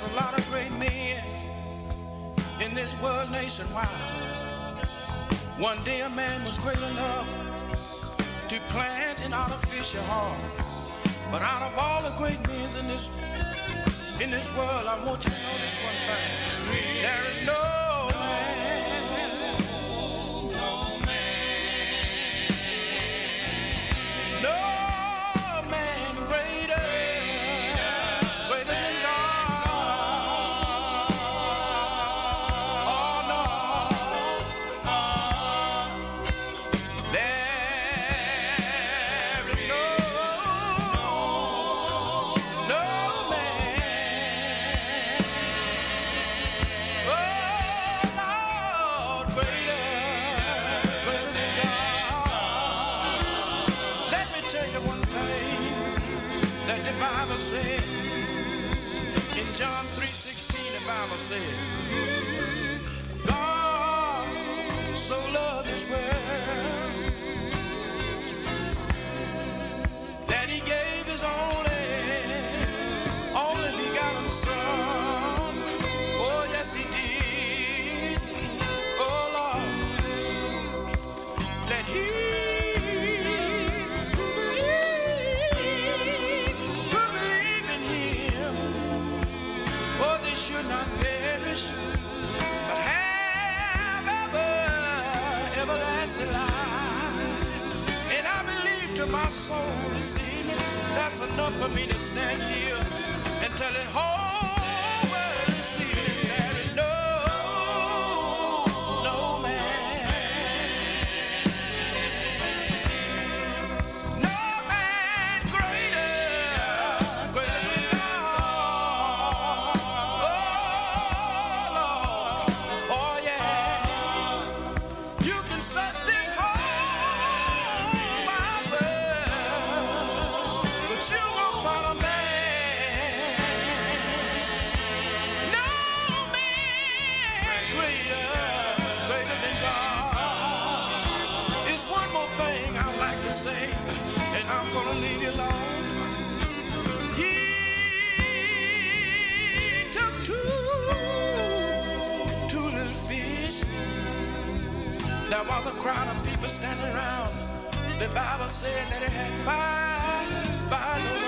a lot of great men in this world nationwide. One day a man was great enough to plant an artificial heart. But out of all the great men in this world, I want you to know this one thing. There is no man greater than God. Oh no, there is no man. Oh Lord, greater than God. Let me tell you one thing that the Bible said in John 3:16. The Bible said, God so loved this world that he gave his only begotten son. Oh yes he did. Oh Lord, that he who believe in him, oh they should not perish, but have everlasting life. And I believe to my soul this evening, that's enough for me to stand here and tell it whole world this evening, there is no man greater than God. Oh Lord, oh yeah, you can search this whole wide world, but you won't find a man, no man greater than God. It's one more thing I'd like to say, and I'm gonna leave you alone. He took two little fish. There was a crowd of people standing around. The Bible said that it had five loaves